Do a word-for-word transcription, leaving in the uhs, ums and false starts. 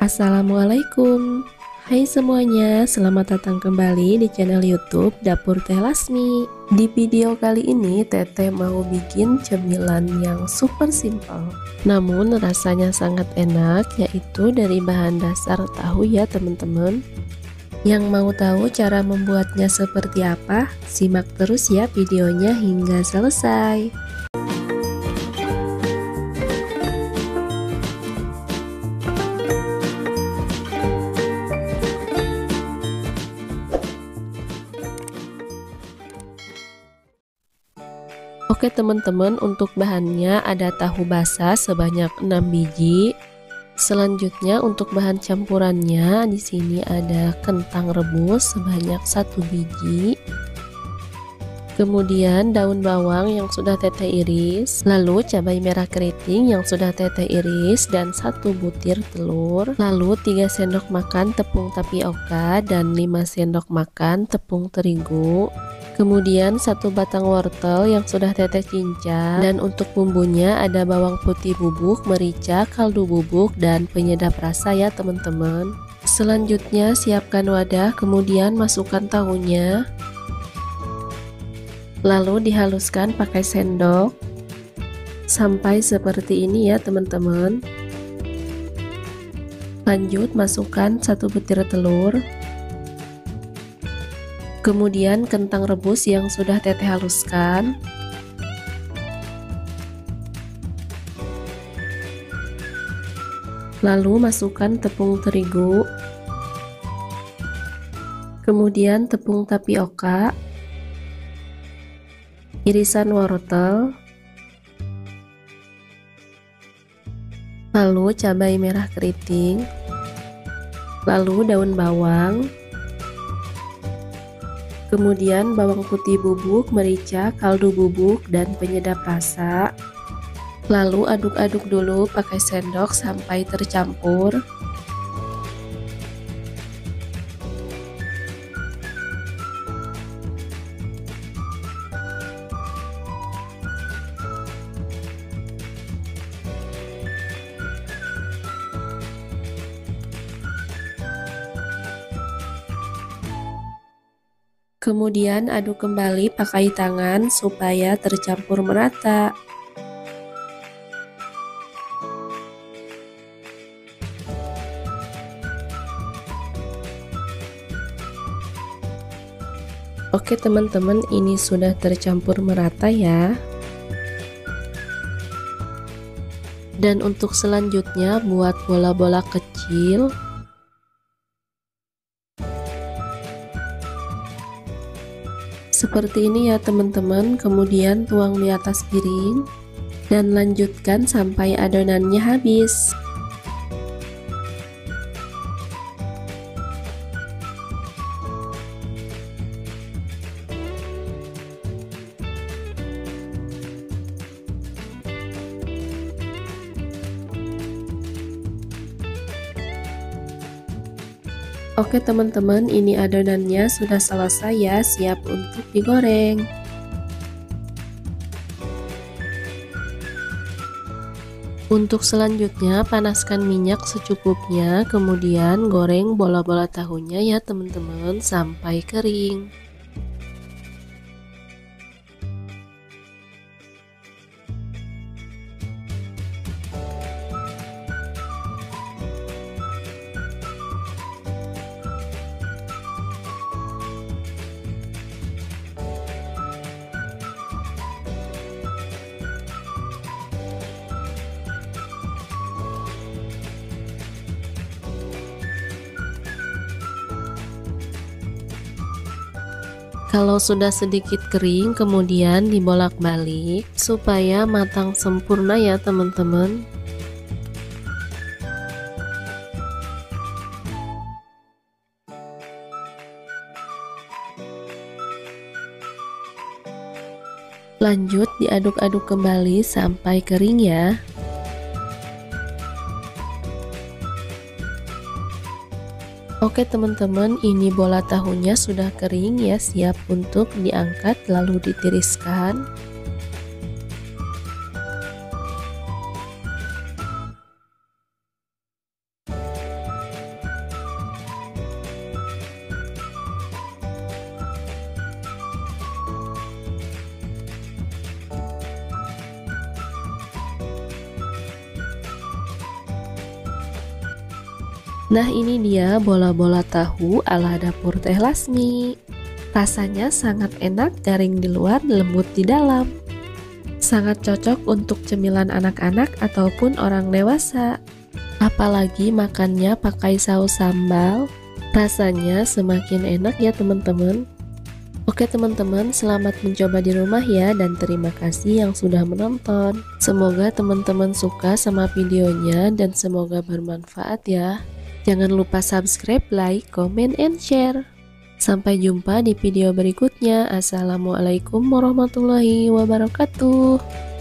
Assalamualaikum. Hai semuanya, selamat datang kembali di channel YouTube Dapur Teh Lasmi. Di video kali ini Teteh mau bikin cemilan yang super simple, namun rasanya sangat enak, yaitu dari bahan dasar tahu ya teman-teman. Yang mau tahu cara membuatnya seperti apa? Simak terus ya videonya hingga selesai. Oke teman-teman, untuk bahannya ada tahu basah sebanyak enam biji. Selanjutnya untuk bahan campurannya di sini ada kentang rebus sebanyak satu biji. Kemudian daun bawang yang sudah Teteh iris, lalu cabai merah keriting yang sudah Teteh iris dan satu butir telur, lalu tiga sendok makan tepung tapioka dan lima sendok makan tepung terigu. Kemudian satu batang wortel yang sudah Teteh cincang, dan untuk bumbunya ada bawang putih bubuk, merica, kaldu bubuk, dan penyedap rasa ya teman-teman. Selanjutnya siapkan wadah, kemudian masukkan tahunya, lalu dihaluskan pakai sendok sampai seperti ini ya teman-teman. Lanjut masukkan satu butir telur, kemudian kentang rebus yang sudah Teteh haluskan, lalu masukkan tepung terigu, kemudian tepung tapioka, irisan wortel, lalu cabai merah keriting, lalu daun bawang, kemudian bawang putih bubuk, merica, kaldu bubuk, dan penyedap rasa. Lalu aduk-aduk dulu pakai sendok sampai tercampur. Kemudian aduk kembali pakai tangan supaya tercampur merata. Oke teman-teman, ini sudah tercampur merata ya. Dan untuk selanjutnya buat bola-bola kecil. Seperti ini ya teman-teman, kemudian tuang di atas piring dan lanjutkan sampai adonannya habis. Oke teman-teman, ini adonannya sudah selesai ya, siap untuk digoreng. Untuk selanjutnya panaskan minyak secukupnya, kemudian goreng bola-bola tahunya ya teman-teman sampai kering. Kalau sudah sedikit kering, kemudian dibolak-balik supaya matang sempurna ya teman-teman. Lanjut diaduk-aduk kembali sampai kering ya. Oke teman-teman, ini bola tahunya sudah kering ya, siap untuk diangkat lalu ditiriskan. Nah, ini dia bola-bola tahu ala dapur Teh Lasmi. Rasanya sangat enak, garing di luar, lembut di dalam. Sangat cocok untuk cemilan anak-anak ataupun orang dewasa. Apalagi makannya pakai saus sambal, rasanya semakin enak ya teman-teman. Oke teman-teman, selamat mencoba di rumah ya, dan terima kasih yang sudah menonton. Semoga teman-teman suka sama videonya dan semoga bermanfaat ya. Jangan lupa subscribe, like, comment, and share. Sampai jumpa di video berikutnya. Assalamualaikum warahmatullahi wabarakatuh.